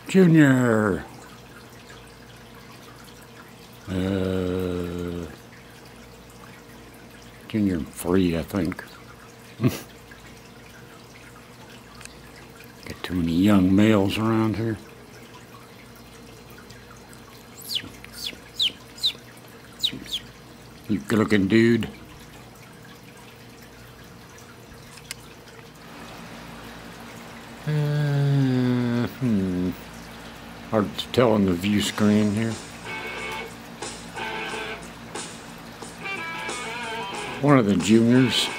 Junior. Junior and free, I think. Got too many young males around here. You good looking dude. Hard to tell on the view screen here. One of the juniors.